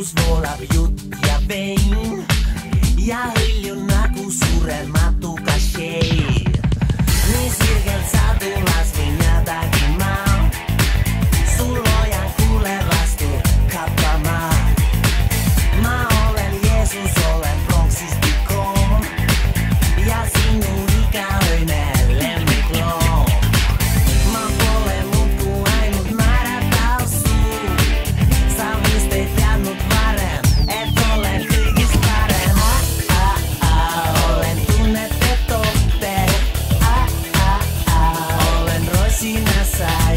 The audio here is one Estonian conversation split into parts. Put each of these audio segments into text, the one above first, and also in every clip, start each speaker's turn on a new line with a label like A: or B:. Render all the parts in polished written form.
A: Jeesus voolab jutt ja vein ja hiljun nagu surematu kašeir. Nii sirgelt sa tulasvin jadagi ma sul lojan kuule vastu kappama. Ma olen Jeesus, olen Bronxist ikon ja sinun ikäinen lemmikloon. Ma pole muut kuin ainut määrätaus suu. Sä misteit jäänyt varem, et olen kaikista parem. Olen tunnette tohter. Olen roisina sai.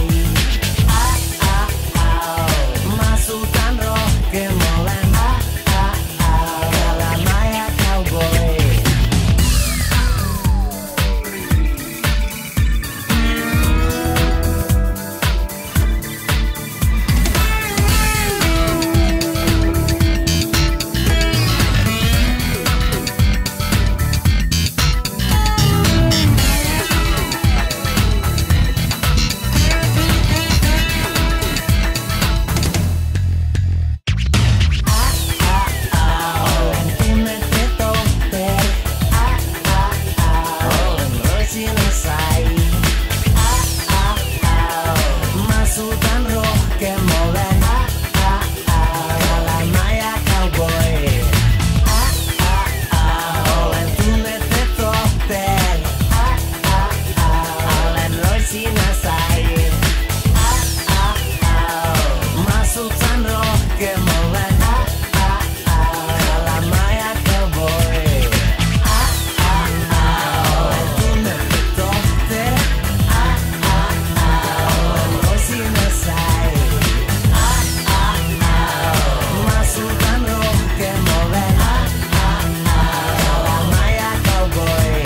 A: Mä suutan rohkeam olen. Kalama ja cowboy. Olen tunnette tohter. Olen roisina sai. Mä suutan rohkeam olen. Kalama ja cowboy. Olen tunnette tohter. Olen roisina sai. Mä suutan rohkeam olen. Kalama ja cowboy. Olen tunnette tohter. Olen roisina sai. Mä suutan rohkeam olen. Kalama ja cowboy.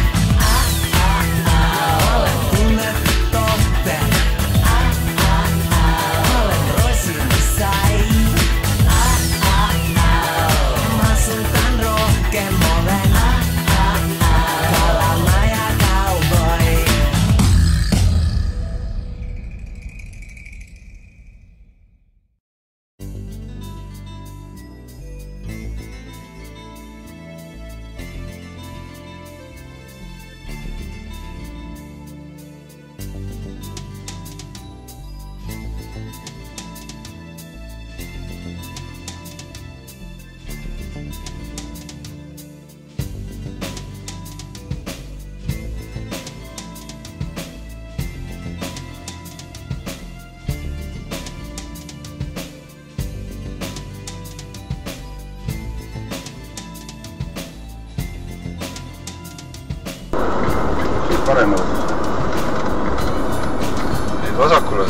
A: Olen tunnette tohter. Olen roisina sai. Mä suutan rohkeam olen. Kalama ja cowboy.
B: Paremale.
C: Nüüd vasakule.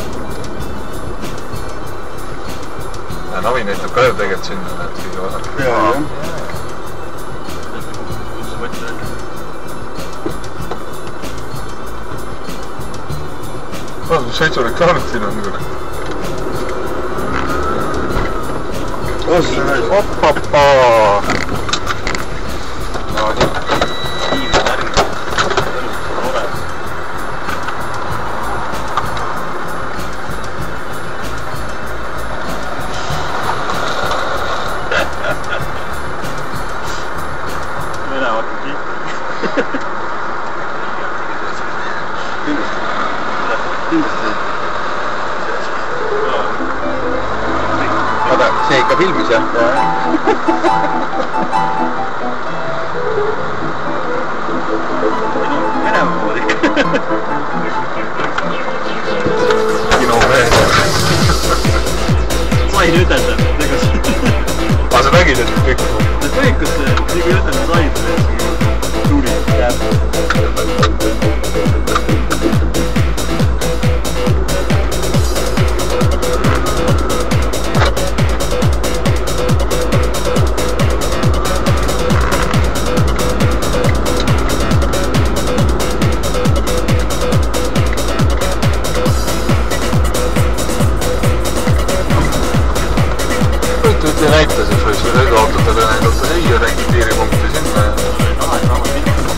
C: Navi näitab ka ju tegelikult sinna, näed kõige vasakule.
B: Jaa, jah.
C: Mis sõitsureklaamid siin on küll? Oppapaa! No nii.
B: Vaata, see ikka filmis, jah?
D: Venemaa pool ikka.
C: Kinomees.
D: Sain ütelda, ega see...
C: Sa nägid, et kõik on?
D: See põikus, nii kui ütelda sain, tuli jääb.
C: Näitas, et võiks sõiduautodele näidata siia, räägib piiripunkti sinna ja...